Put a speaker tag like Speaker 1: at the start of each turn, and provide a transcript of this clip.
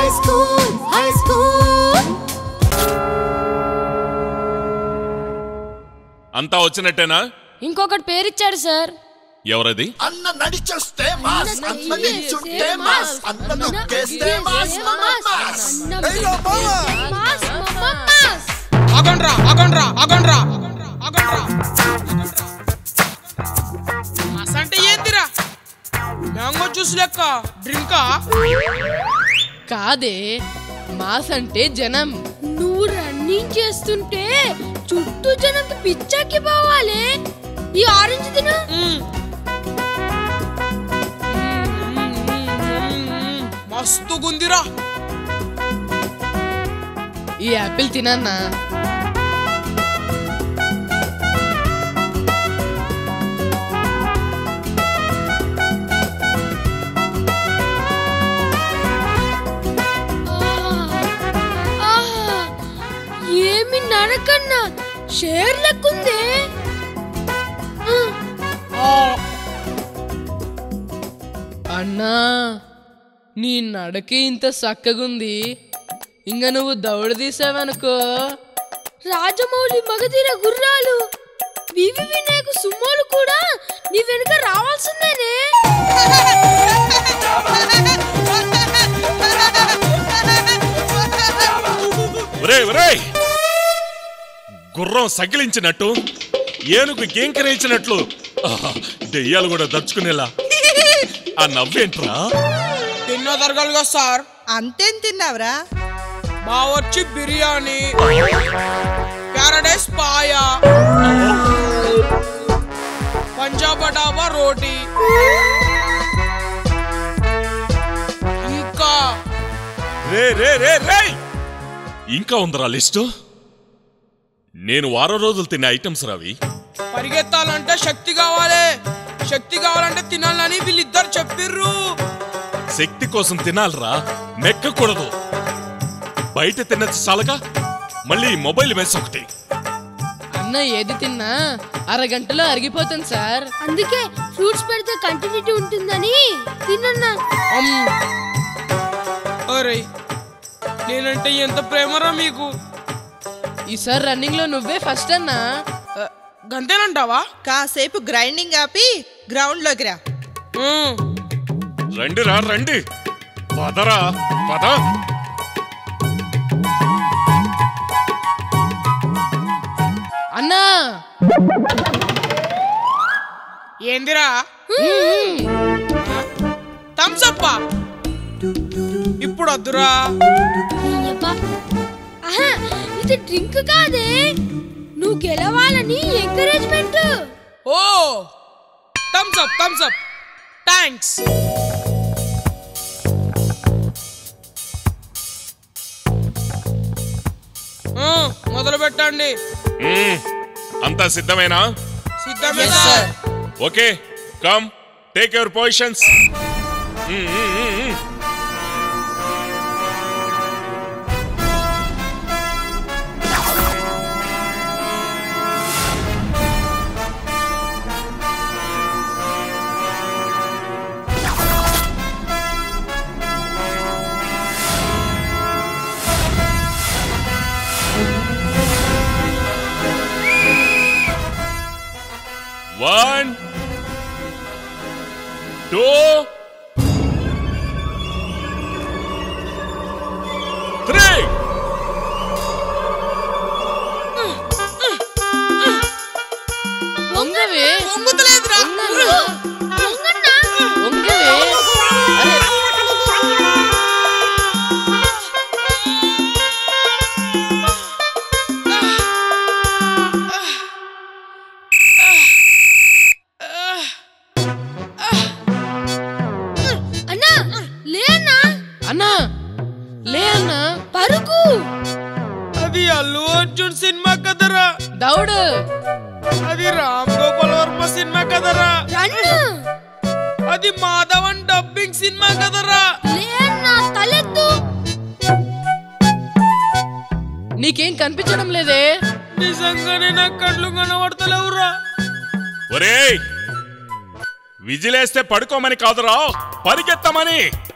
Speaker 1: high school.
Speaker 2: అంతా వచ్చినట్టేనా?
Speaker 3: ఇంకొకటి పేరిచ్చాడు sir.
Speaker 2: ఎవరది?
Speaker 4: అన్న నడిచొస్తే మాస్, అన్న నిల్చుంటే మాస్, అన్న నొక్కేస్తే మాస్, మాస్. ఏయో బావా
Speaker 3: మాస్ మాస్.
Speaker 5: ఆగండ్రా ఆగండ్రా ఆగండ్రా ఆగండ్రా. మాస్ అంటే ఏందిరా? మ్యాంగో జ్యూస్ లెక్క డ్రింకా?
Speaker 6: కాదే, మాస్ అంటే జనం.
Speaker 3: నువ్వు రన్నింగ్ చేస్తుంటే చుట్టూ జనంకి పిచ్చాకి పోవాలి. ఈ ఆరెంజ్ తిను.
Speaker 5: మస్తు గుందిరా.
Speaker 6: ఈ యాపిల్ తినన్నా.
Speaker 3: ఏమి నరకన్నా, షేర్ లెక్కుందే.
Speaker 6: అన్నా, నీ నడకి ఇంత చక్కగుంది, ఇంక నువ్వు దౌడు తీసావనుకో.
Speaker 3: రాజమౌళి మగధీర గుర్రాలు, వివి వినాయకు సుమ్మోలు కూడా నీ వెనుక రావాల్సిందేనే.
Speaker 2: గుర్రం సగిలించినట్టు, ఏనుగు గేంకరేయించినట్లు దెయ్యాలు కూడా దర్చుకునేలా ఆ నవ్వేంట్రా?
Speaker 5: తిన్నో తరగలుగా సార్.
Speaker 7: అంతేం తిన్నావురా?
Speaker 5: బావొచ్చి బిర్యానీ, ప్యారడైస్ పాయా, పంజాబ్ డాబా రోటీ, ఇంకా
Speaker 2: రే రే రే రే ఇంకా ఉందరా లిస్టు. నేను వారం రోజులు తినే ఐటమ్స్ రావి.
Speaker 5: పరిగెత్తాలంటే శక్తి కావాలి, శక్తి కావాలంటే తినాలని వీళ్ళిద్దరు చెప్పిర్రు.
Speaker 2: శక్తి కోసం తినాలరా, మెక్కకూడదు. బయట తినచ్చు చాలగా, మళ్ళీ మొబైల్ మెస్ ఒకటి.
Speaker 6: అన్న ఏది తిన్నా అరగంటలో అరిగిపోతుంది సార్.
Speaker 3: అందుకే ఫ్రూట్స్ పెడితే కంటిన్యూటీ ఉంటుందని తినన్నా.
Speaker 5: అరే, నేనంటే ఎంత ప్రేమరా మీకు.
Speaker 6: ఈసారి రన్నింగ్ లో నువ్వే ఫస్ట్ అన్నా.
Speaker 5: గంతేనంటావా?
Speaker 7: కాసేపు గ్రైండింగ్ ఆపి గ్రౌండ్ లోకి రా.
Speaker 2: రండి రా రండి, పదరా పద.
Speaker 6: అన్నా
Speaker 5: ఏందిరా? థమ్సప్పా? ఇప్పుడు వద్దురా.
Speaker 3: ఇది డ్రింక్ కాదే, నువ్వు గెలవాలని ఎంకరేజ్మెంట్.
Speaker 5: ఓ, థమ్సప్ థమ్సప్, థ్యాంక్స్. మొదలు పెట్టండి.
Speaker 2: అంతా సిద్ధమేనా?
Speaker 5: సిద్ధమే sir.
Speaker 2: Okay, come take your positions. One, two, three.
Speaker 6: వంగవే,
Speaker 5: వంగుతలేదురా.
Speaker 6: వంగవే. అన్నా లే అన్నా,
Speaker 3: పరుకు.
Speaker 5: అది అల్లు అర్జున్ సినిమా కదరా.
Speaker 6: దౌడు.
Speaker 5: అది రామ్ గోపాల్ వర్మ సినిమా కదరా. అది మాధవన్ డబ్బింగ్ సినిమా కదరా.
Speaker 3: తలెత్తు.
Speaker 6: నీకేం కనిపించడం లేదే?
Speaker 5: నిజంగానే నా కళ్ళు కనబడతలేవురా.
Speaker 2: ఒరేయ్, విజిలేస్తే పడుకోమని కాదురా, పరిగెత్తమని.